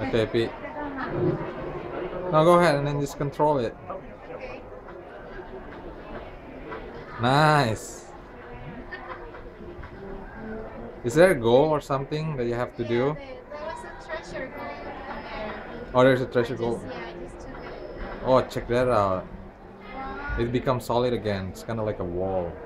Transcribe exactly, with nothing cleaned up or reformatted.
Okay, Pete. No, go ahead and then just control it. Nice. Is there a goal or something that you have to Yeah, do? there, there was a treasure goal there. Oh, there's a I treasure just, goal. yeah, I just took it. Oh, check that out. Wow. It becomes solid again. It's kind of like a wall.